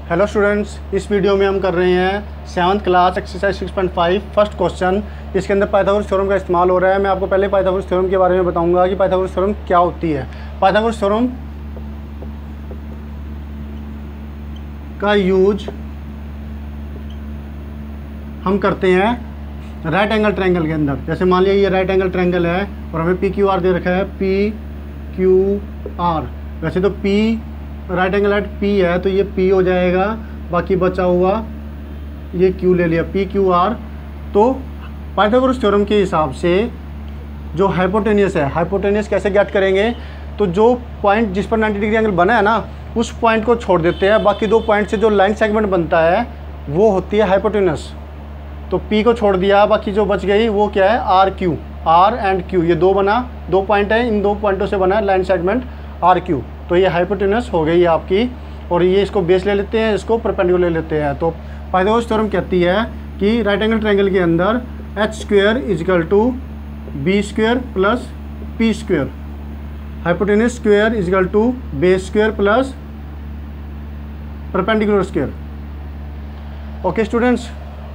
Hello students, इस video में हम कर रहे हैं 7th class exercise 6.5 first question. इसके अंदर पाइथागोरस थ्योरम का इस्तेमाल हो रहा है। मैं आपको पहले पाइथागोरस थ्योरम के बारे में बताऊंगा कि पाइथागोरस थ्योरम क्या होती है। पाइथागोरस थ्योरम का यूज हम करते हैं राइट एंगल ट्रायंगल के अंदर। जैसे मान लिया ये राइट एंगल ट्रायंगल है और हमें पी क्यू आर दे रखा है, पी क्यू आर। वैसे तो P right angle at P है तो ये पी हो जाएगा, बाकी बचा हुआ ये क्यू ले लिया, पी क्यू आर। तो पाइथागोरस थ्योरम के हिसाब से जो हाइपोटेनियस है, हाइपोटेनियस कैसे ज्ञात करेंगे? तो जो पॉइंट जिस पर 90 डिग्री एंगल बना है ना, उस पॉइंट को छोड़ देते हैं। बाकी दो पॉइंट से जो लाइन सेगमेंट बनता है वो होती है हाइपोटेनस। तो पी को छोड़ दिया, बाकी जो बच गई वो क्या है? R Q, R and Q. ये दो पॉइंट है, इन दो पॉइंटों से बना है लाइन सेगमेंट आर क्यू। तो ये हाइपोटेनस हो गई आपकी। और ये इसको बेस ले लेते हैं, इसको परपेंडिकुलर ले लेते हैं। तो पाइथागोरस थ्योरम कहती है कि राइट एंगल ट्रायंगल के अंदर H square equal to B square plus P square, hypotenuse square equal to base square plus perpendicular square. Okay students,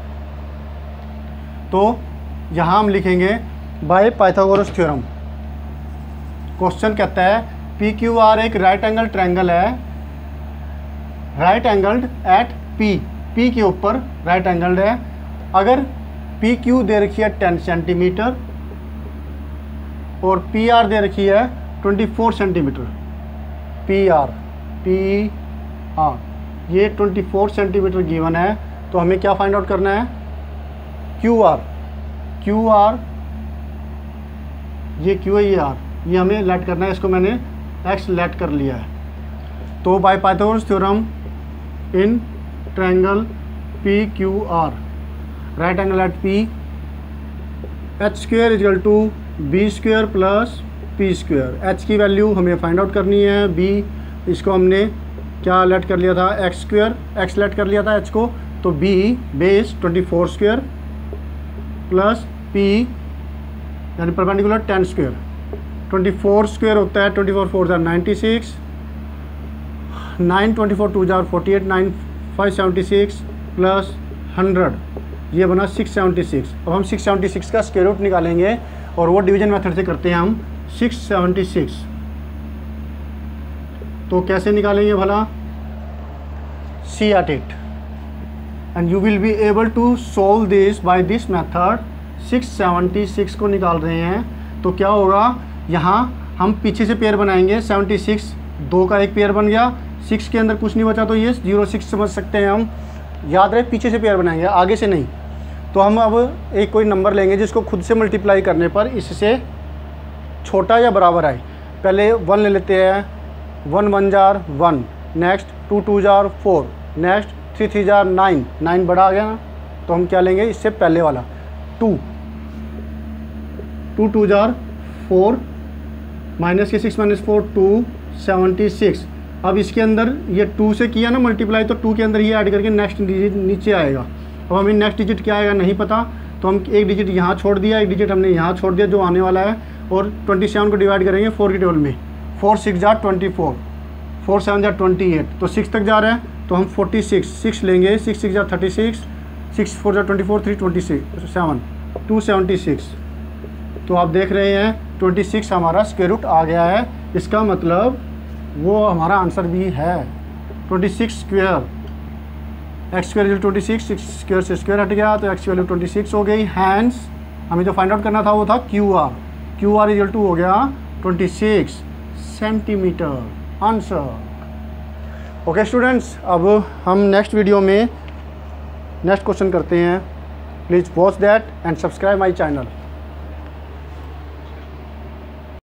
तो यहाँ हम लिखेंगे बाय पाइथागोरस थ्योरम। क्वेश्चन कहता है पी क्यू आर एक राइट एंगल ट्रायंगल है, right angled at P, P के ऊपर राइट एंगल्ड है। अगर पी क्यू दे रखी है 10 सेंटीमीटर और पी आर दे रखी है 24 सेंटीमीटर। पी आर ये 24 सेंटीमीटर गिवन है। तो हमें क्या फाइंड आउट करना है? क्यू आर ये क्यू है, ये आर, ये हमें लेट करना है। इसको मैंने एक्स लेट कर लिया है। तो by Pythagoras theorem in triangle P Q R, right angle at P, H square equal to B square plus P square. H की वैल्यू हमें फाइंड आउट करनी है। बी, इसको हमने क्या लेट कर लिया था? एक्स स्क्वायर, एक्स लेट कर लिया था एच को। तो B base 24 square plus P यानी परपेंडिकुलर 10 स्क्वायर। 24 स्क्वायर होता है 24 4 जार 96, 9 24 2 जार 48, 9 5 76 प्लस 100, ये बना 676। अब हम 676 का स्क्वायर रूट निकालेंगे और वो डिवीजन मेथड से करते हैं हम। 676 तो कैसे निकालेंगे भला? See at it and you will be able to solve this by this method. 676 को निकाल रहे हैं तो क्या होगा? यहाँ हम पीछे से पेयर बनाएंगे। 76 दो का एक पेयर बन गया, 6 के अंदर कुछ नहीं बचा तो ये 06 समझ सकते हैं हम। याद रहे पीछे से पेयर बनाएंगे, आगे से नहीं। तो हम अब एक कोई नंबर लेंगे जिसको खुद से मल्टीप्लाई करने पर इससे छोटा या बराबर आए। पहले 1 ले लेते हैं। 1 1 जार 1, नेक्स्ट 2 2 जार 4, नेक्स्ट 3 3 जार 9, 9 बड़ा आ गया ना, तो हम क्या लेंगे? इससे पहले वाला 2 2 जार 4, माइनस के 6 माइनस 4 2 76। अब इसके अंदर ये 2 से किया ना मल्टीप्लाई, तो 2 के अंदर ये ऐड करके नेक्स्ट डिजिट नीचे आएगा। अब हमें नेक्स्ट डिजिट क्या आएगा नहीं पता, तो हम एक डिजिट यहाँ छोड़ दिया, एक डिजिट हमने यहाँ छोड़ दिया जो आने वाला है। और 27 को डिवाइड करेंगे 4 के टेबल में। 4 6 जार 24, 4 7 जार 28, तो 6 तक जा रहे हैं तो हम 46 6 लेंगे। 6 6 जार 36, 6 4 जार 24, 3 26 7 276। तो आप देख रहे हैं 26 हमारा स्क्वायर रूट आ गया है। इसका मतलब वो हमारा आंसर भी है। 26 स्क्वायर, एक्स स्क्वायर 26, 6 स्क्वायर से स्क्वायर हट गया तो एक्स की वैल्यू 26 हो गई। हैंस हमें जो फाइंड आउट करना था वो था Q R. Q R equal to हो गया 26 सेंटीमीटर। आंसर। ओके स्टूडेंट्स, अब हम नेक्स्ट वीडियो में नेक्स्ट क्वेश्चन करते हैं। Please watch that and subscribe my channel.